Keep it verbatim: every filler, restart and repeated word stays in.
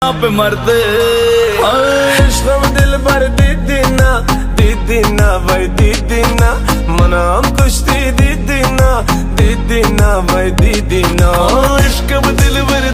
आप मरते इश्क़ दिल भर दीदी ना दीदी ना भाई दीदी ना मना हम कुश्ती दीदी ना दीदी ना भाई दीदी ना।